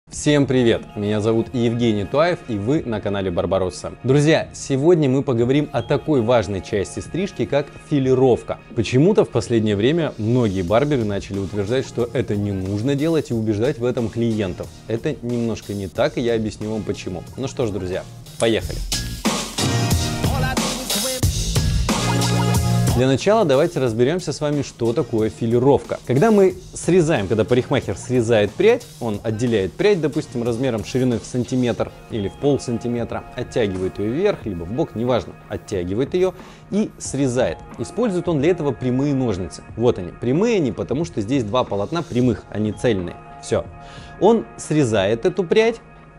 Всем привет! Меня зовут Евгений Туаев, и вы на канале Барбаросса. Друзья, сегодня мы поговорим о такой важной части стрижки, как филировка. Почему-то в последнее время многие барберы начали утверждать, что это не нужно делать и убеждать в этом клиентов. Это немножко не так, и я объясню вам почему. Ну что ж, друзья, поехали! Для начала давайте разберемся с вами, что такое филировка. Когда мы срезаем, когда парикмахер срезает прядь, он отделяет прядь, допустим, размером шириной в сантиметр или в полсантиметра, оттягивает ее вверх, либо в бок, неважно, оттягивает ее и срезает. Использует он для этого прямые ножницы. Вот они, прямые они, потому что здесь два полотна прямых, они цельные. Все. Он срезает эту прядь,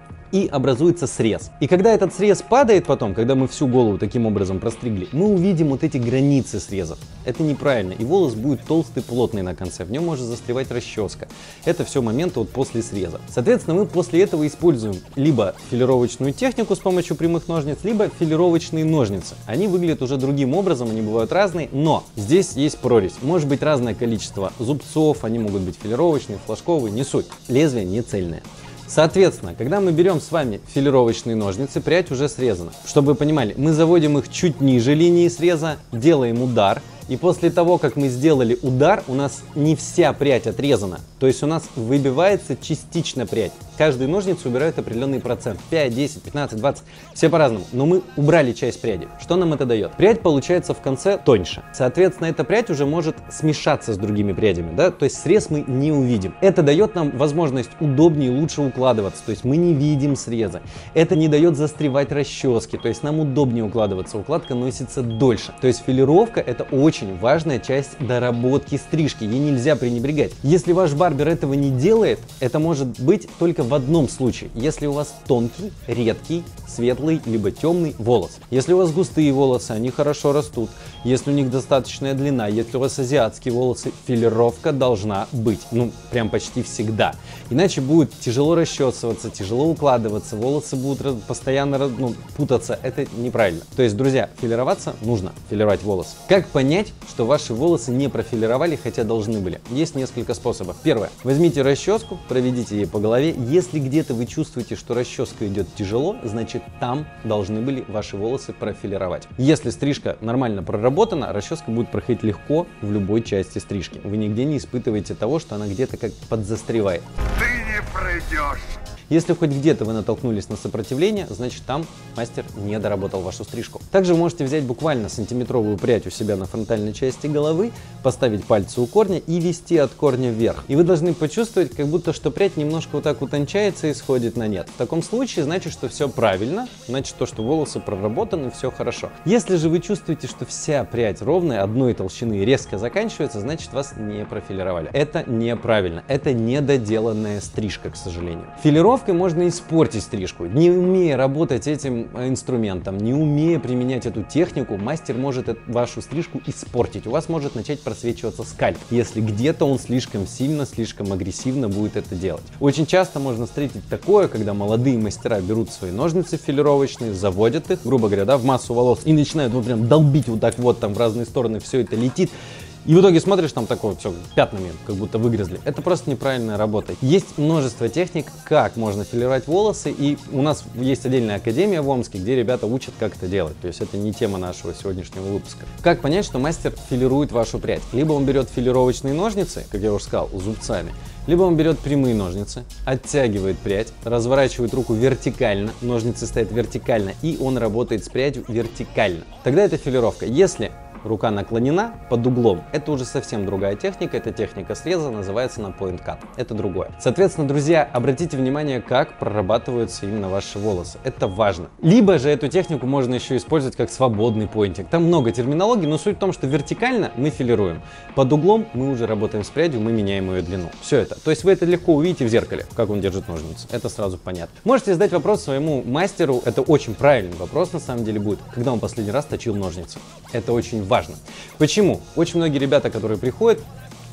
и образуется срез. И когда этот срез падает потом, когда мы всю голову таким образом простригли, мы увидим вот эти границы срезов. Это неправильно, и волос будет толстый, плотный на конце, в нем может застревать расческа. Это все моменты вот после среза. Соответственно, мы после этого используем либо филировочную технику с помощью прямых ножниц, либо филировочные ножницы. Они выглядят уже другим образом, они бывают разные, но здесь есть прорезь. Может быть разное количество зубцов, они могут быть филировочные, флажковые, не суть. Лезвие не цельное. Соответственно, когда мы берем с вами филировочные ножницы, прядь уже срезана. Чтобы вы понимали, мы заводим их чуть ниже линии среза, делаем удар. И после того, как мы сделали удар, у нас не вся прядь отрезана. То есть у нас выбивается частично прядь. Каждые ножницы убирают определенный процент. 5, 10, 15, 20. Все по-разному. Но мы убрали часть пряди. Что нам это дает? Прядь получается в конце тоньше. Соответственно, эта прядь уже может смешаться с другими прядями. Да? То есть срез мы не увидим. Это дает нам возможность удобнее и лучше укладываться. То есть мы не видим среза. Это не дает застревать расчески. То есть нам удобнее укладываться. Укладка носится дольше. То есть филировка — это очень важная часть доработки стрижки. Ей нельзя пренебрегать. Если ваш барбер этого не делает, это может быть только в одном случае. Если у вас тонкий, редкий, светлый, либо темный волос. Если у вас густые волосы, они хорошо растут. Если у них достаточная длина, если у вас азиатские волосы, филировка должна быть. Ну, прям почти всегда. Иначе будет тяжело расчесываться, тяжело укладываться, волосы будут постоянно путаться. Это неправильно. То есть, друзья, филироваться нужно. Филировать волосы. Как понять, что ваши волосы не профилировали, хотя должны были? Есть несколько способов. Первое. Возьмите расческу, проведите ей по голове. Если где-то вы чувствуете, что расческа идет тяжело, значит там должны были ваши волосы профилировать. Если стрижка нормально проработана, расческа будет проходить легко в любой части стрижки. Вы нигде не испытываете того, что она где-то как подзастревает. Ты не пройдешь! Если хоть где-то вы натолкнулись на сопротивление, значит там мастер не доработал вашу стрижку. Также вы можете взять буквально сантиметровую прядь у себя на фронтальной части головы, поставить пальцы у корня и вести от корня вверх. И вы должны почувствовать, как будто что прядь немножко вот так утончается и сходит на нет. В таком случае значит, что все правильно, значит то, что волосы проработаны, все хорошо. Если же вы чувствуете, что вся прядь ровная, одной толщины и резко заканчивается, значит вас не профилировали. Это неправильно, это недоделанная стрижка, к сожалению. Филировкой можно испортить стрижку. Не умея работать этим инструментом, не умея применять эту технику, мастер может вашу стрижку испортить. У вас может начать просвечиваться скальп, если где-то он слишком сильно, слишком агрессивно будет это делать. Очень часто можно встретить такое, когда молодые мастера берут свои ножницы филировочные, заводят их, грубо говоря, да, в массу волос и начинают вот прям долбить вот так вот, там в разные стороны все это летит. И в итоге смотришь, там такое все пятнами, как будто выгрызли. Это просто неправильная работа. Есть множество техник, как можно филировать волосы, и у нас есть отдельная академия в Омске, где ребята учат, как это делать. То есть это не тема нашего сегодняшнего выпуска. Как понять, что мастер филирует вашу прядь? Либо он берет филировочные ножницы, как я уже сказал, зубцами, либо он берет прямые ножницы, оттягивает прядь, разворачивает руку вертикально, ножницы стоят вертикально, и он работает с прядью вертикально. Тогда это филировка. Если рука наклонена под углом, это уже совсем другая техника, это техника среза, называется она point cut, это другое. Соответственно, друзья, обратите внимание, как прорабатываются именно ваши волосы, это важно. Либо же эту технику можно еще использовать как свободный поинтинг, там много терминологий, но суть в том, что вертикально мы филируем, под углом мы уже работаем с прядью, мы меняем ее длину, все это. То есть вы это легко увидите в зеркале, как он держит ножницы, это сразу понятно. Можете задать вопрос своему мастеру, это очень правильный вопрос на самом деле будет, когда он последний раз точил ножницы, это очень важно. Почему? Очень многие ребята, которые приходят,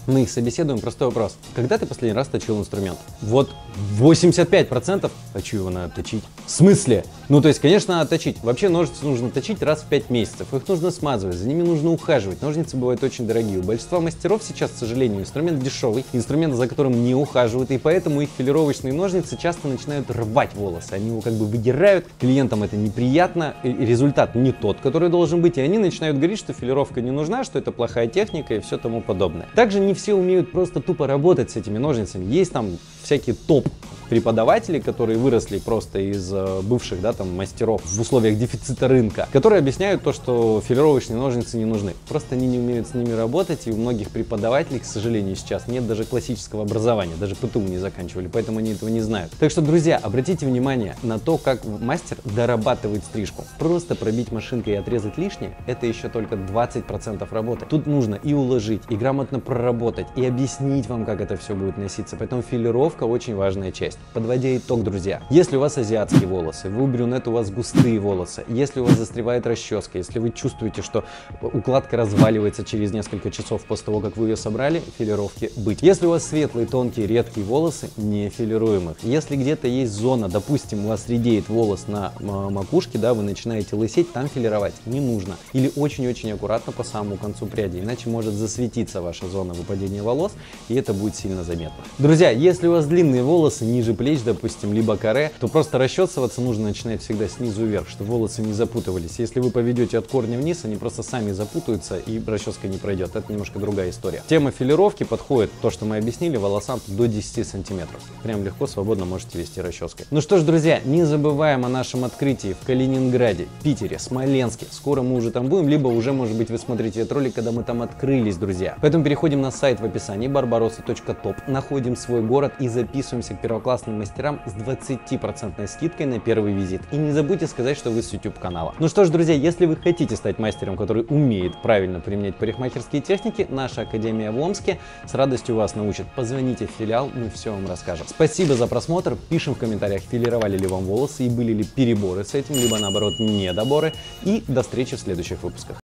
Мы их собеседуем, простой вопрос. Когда ты последний раз точил инструмент? Вот 85% хочу его надо точить. В смысле? Ну, то есть, конечно, надо точить. Вообще ножницы нужно точить раз в 5 месяцев. Их нужно смазывать, за ними нужно ухаживать. Ножницы бывают очень дорогие. У большинства мастеров сейчас, к сожалению, инструмент дешевый, инструмент, за которым не ухаживают, и поэтому их филировочные ножницы часто начинают рвать волосы. Они его как бы выдирают, клиентам это неприятно, и результат не тот, который должен быть, и они начинают говорить, что филировка не нужна, что это плохая техника и все тому подобное. Также не все умеют просто тупо работать с этими ножницами. Есть там всякие топ преподаватели, которые выросли просто из бывших, да, там, мастеров в условиях дефицита рынка, которые объясняют то, что филировочные ножницы не нужны. Просто они не умеют с ними работать, и у многих преподавателей, к сожалению, сейчас нет даже классического образования, даже ПТУ не заканчивали, поэтому они этого не знают. Так что, друзья, обратите внимание на то, как мастер дорабатывает стрижку. Просто пробить машинкой и отрезать лишнее, это еще только 20% работы. Тут нужно и уложить, и грамотно проработать, и объяснить вам, как это все будет носиться. Поэтому филировка очень важная часть. Подводя итог, друзья, если у вас азиатские волосы, вы брюнет, у вас густые волосы, если у вас застревает расческа, если вы чувствуете, что укладка разваливается через несколько часов после того, как вы ее собрали, филировки быть. Если у вас светлые, тонкие, редкие волосы, не филируем их. Если где-то есть зона, допустим, у вас редеет волос на макушке, да, вы начинаете лысеть, там филировать не нужно. Или очень-очень аккуратно по самому концу пряди, иначе может засветиться ваша зона выпадения волос, и это будет сильно заметно. Друзья, если у вас длинные волосы ниже плеч, допустим, либо каре, то просто расчесываться нужно начинать всегда снизу вверх, чтобы волосы не запутывались. Если вы поведете от корня вниз, они просто сами запутаются и расческа не пройдет. Это немножко другая история. Тема филировки подходит, то, что мы объяснили, волосам до 10 сантиметров. Прям легко, свободно можете вести расческой. Ну что ж, друзья, не забываем о нашем открытии в Калининграде, Питере, Смоленске. Скоро мы уже там будем, либо уже, может быть, вы смотрите этот ролик, когда мы там открылись, друзья. Поэтому переходим на сайт в описании barbarossa.top, находим свой город и записываемся к первоклассным мастерам с 20% скидкой на первый визит. И не забудьте сказать, что вы с YouTube канала. Ну что ж, друзья, если вы хотите стать мастером, который умеет правильно применять парикмахерские техники, наша академия в Омске с радостью вас научит. Позвоните в филиал, мы все вам расскажем. Спасибо за просмотр. Пишем в комментариях, филировали ли вам волосы и были ли переборы с этим, либо наоборот недоборы. И до встречи в следующих выпусках.